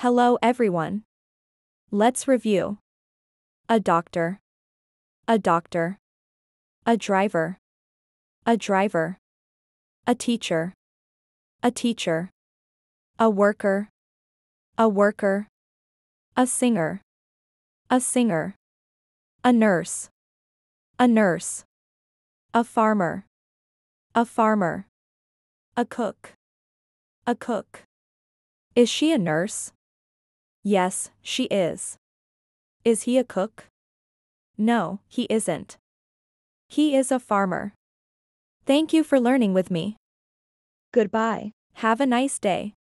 Hello everyone. Let's review. A doctor. A doctor. A driver. A driver. A teacher. A teacher. A worker. A worker. A singer. A singer. A nurse. A nurse. A farmer. A farmer. A cook. A cook. Is she a nurse? Yes, she is. Is he a cook? No, he isn't. He is a farmer. Thank you for learning with me. Goodbye. Have a nice day.